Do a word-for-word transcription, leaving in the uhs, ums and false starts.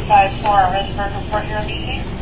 five four, Risburg report here in B C.